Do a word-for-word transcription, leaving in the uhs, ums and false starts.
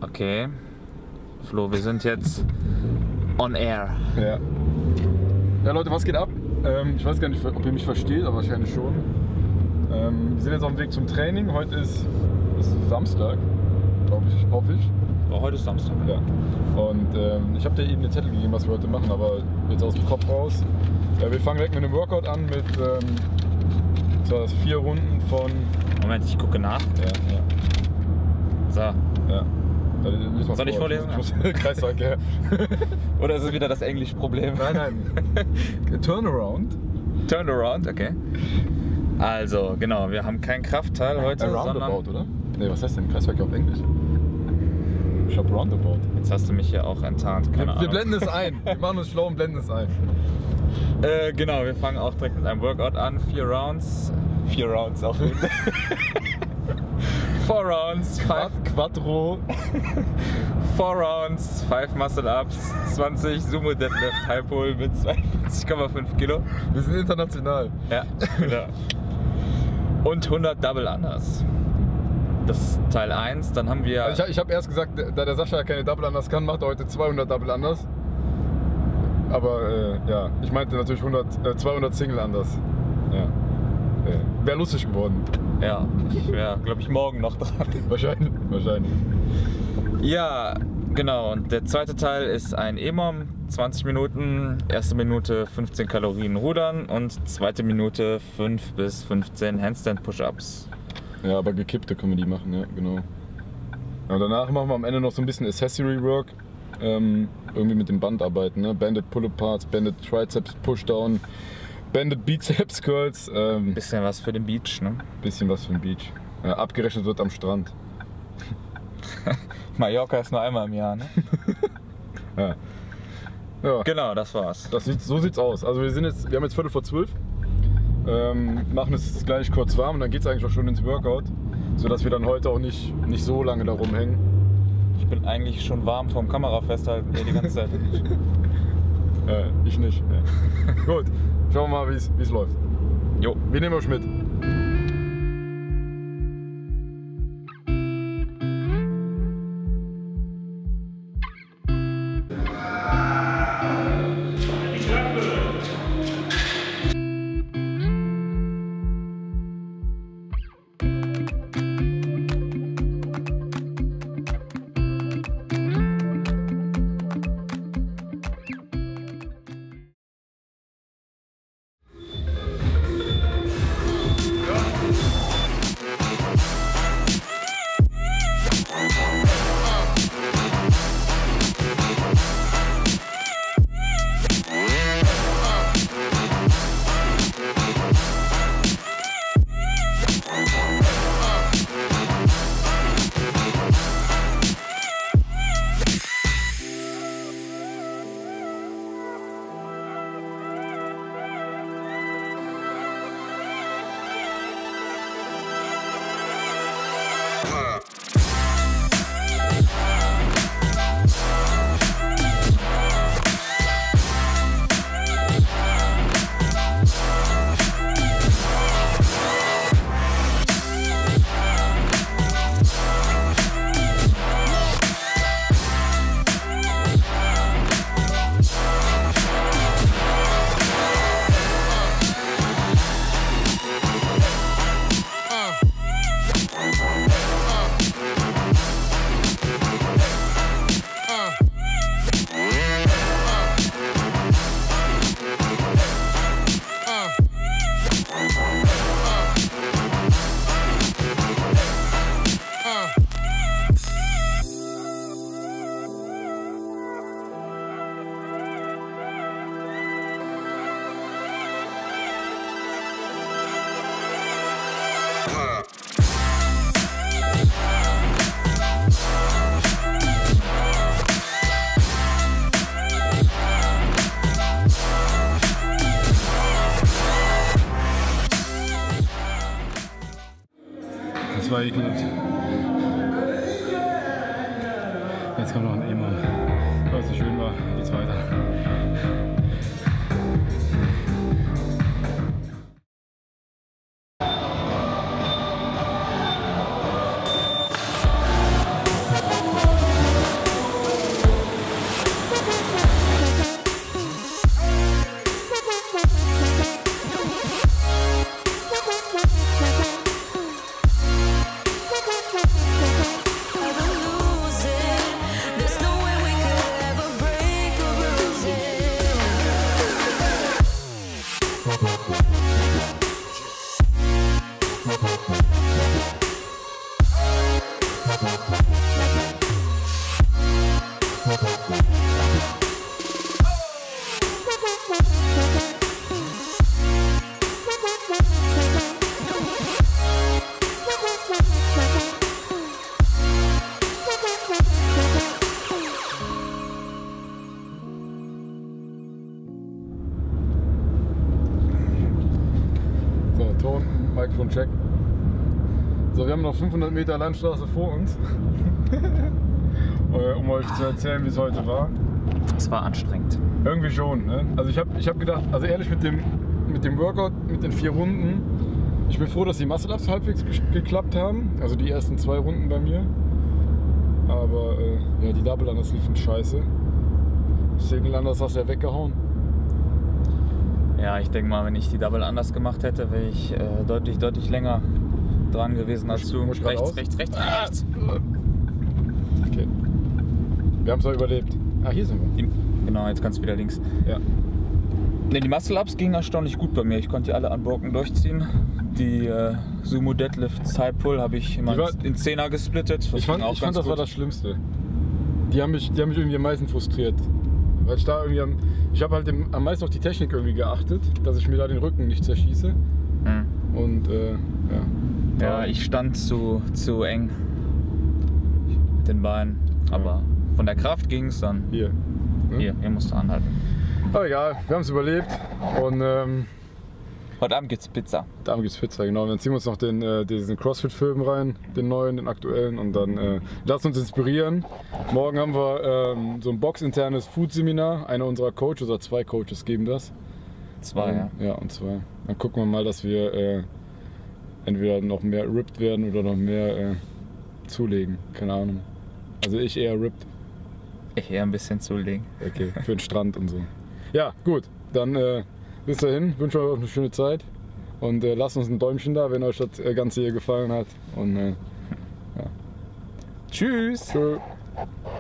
Okay. Flo, wir sind jetzt on air. Ja. Ja Leute, was geht ab? Ähm, ich weiß gar nicht, ob ihr mich versteht, aber wahrscheinlich schon. Ähm, wir sind jetzt auf dem Weg zum Training. Heute ist, ist Samstag, glaube ich, hoffe ich. Oh, heute ist Samstag. Ja. Und ähm, ich habe dir eben den Zettel gegeben, was wir heute machen, aber jetzt aus dem Kopf raus. Ja, wir fangen direkt mit einem Workout an mit ähm, das war das vier Runden von. Moment, ich gucke nach. Ja, ja. So. Ja. Da, Soll ich vorlesen? Ich muss, Kreisverkehr. Oder ist es wieder das Englischproblem? Nein, nein. Turnaround. Turnaround, okay. Also, genau, wir haben kein Kraftteil heute, Roundabout, sondern... oder? Ne, was heißt denn Kreisverkehr auf Englisch? Ich hab Roundabout. Jetzt hast du mich hier auch enttarnt, keine wir, Ahnung. wir blenden es ein. Wir machen uns schlau und blenden es ein. Äh, genau, wir fangen auch direkt mit einem Workout an. Vier Rounds. Vier Rounds auf jeden Fall. Four Rounds, five, Quattro. Four Rounds, five Muscle Ups, zwanzig Sumo Deadlift High Pull mit zweiundvierzig Komma fünf Kilo. Wir sind international. Ja, genau. Und hundert Double Unders. Das ist Teil eins. Dann haben wir. Also ich ich habe erst gesagt, da der Sascha keine Double Unders kann, macht er heute zweihundert Double Unders. Aber äh, ja, ich meinte natürlich hundert, äh, zweihundert Single Unders. Ja. Äh, Wäre lustig geworden. Ja, ich wäre, glaube ich, morgen noch dran. Wahrscheinlich, wahrscheinlich. Ja, genau. Und der zweite Teil ist ein E M O M, zwanzig Minuten. Erste Minute fünfzehn Kalorien Rudern und zweite Minute fünf bis fünfzehn Handstand Push-Ups. Ja, aber gekippte können wir die machen, ja, genau. Ja, danach machen wir am Ende noch so ein bisschen Accessory Work. Ähm, irgendwie mit dem Band arbeiten, ne? Banded Pull-Up Parts, Banded Triceps Pushdown, Banded Biceps Curls. Ähm, bisschen was für den Beach, ne? Bisschen was für den Beach. Ja, abgerechnet wird am Strand. Mallorca ist nur einmal im Jahr, ne? Ja. Ja. Genau, das war's. Das sieht, so sieht's aus. Also wir sind jetzt, wir haben jetzt Viertel vor zwölf. Ähm, machen es gleich kurz warm und dann geht es eigentlich auch schon ins Workout, sodass wir dann heute auch nicht, nicht so lange da rumhängen. Ich bin eigentlich schon warm vom Kamera festhalten hier die ganze Zeit. äh, ich nicht. Ja. Gut, schauen wir mal, wie es läuft. Jo. Wir nehmen euch mit. Das war ekelhaft. Jetzt kommt noch ein E M O M. Weil es so schön war, geht's weiter. Mikrofon check. So, wir haben noch fünfhundert Meter Landstraße vor uns, um euch zu erzählen, wie es heute war. Es war anstrengend. Irgendwie schon, ne? Also ich habe ich hab gedacht, also ehrlich mit dem, mit dem Workout, mit den vier Runden, ich bin froh, dass die Muscle-Ups halbwegs geklappt haben, also die ersten zwei Runden bei mir. Aber äh, ja, die Double Unders liefen scheiße. Single Unders hast du ja weggehauen. Ja, ich denke mal, wenn ich die Double anders gemacht hätte, wäre ich äh, deutlich, deutlich länger dran gewesen als du. Rechts, rechts, rechts, rechts, rechts. Okay. Wir haben es noch überlebt. Ah, hier sind wir. Die, genau, jetzt kannst du wieder links. Ja. Ne, die Muscle-Ups gingen erstaunlich gut bei mir. Ich konnte die alle unbroken durchziehen. Die äh, Sumo Deadlift Side Pull habe ich immer war, in Zehner gesplittet. Ich fand, ich fand das gut. War das Schlimmste. Die haben, mich, die haben mich irgendwie am meisten frustriert. Weil ich da irgendwie am, ich habe halt im, am meisten auf die Technik irgendwie geachtet, dass ich mir da den Rücken nicht zerschieße. Hm. Und äh, ja. Ja, ich stand zu, zu eng mit den Beinen. Aber ja. Von der Kraft ging es dann. Hier. Ne? Hier, hier musst du anhalten. Aber egal, wir haben es überlebt. Und ähm, heute Abend gibt's Pizza. Heute Abend gibt's Pizza, genau. Dann ziehen wir uns noch den, äh, diesen CrossFit-Film rein, den neuen, den aktuellen. Und dann äh, lassen uns inspirieren. Morgen haben wir ähm, so ein boxinternes Food-Seminar. Einer unserer Coaches oder zwei Coaches geben das. Zwei, ähm, ja. Ja, und zwei. Dann gucken wir mal, dass wir äh, entweder noch mehr ripped werden oder noch mehr äh, zulegen. Keine Ahnung. Also ich eher ripped. Ich eher ein bisschen zulegen. Okay, für den Strand und so. Ja, gut. Dann äh, bis dahin, wünsche euch eine schöne Zeit. Und äh, lasst uns ein Däumchen da, wenn euch das Ganze hier gefallen hat. Und äh, ja. Tschüss! Tschö.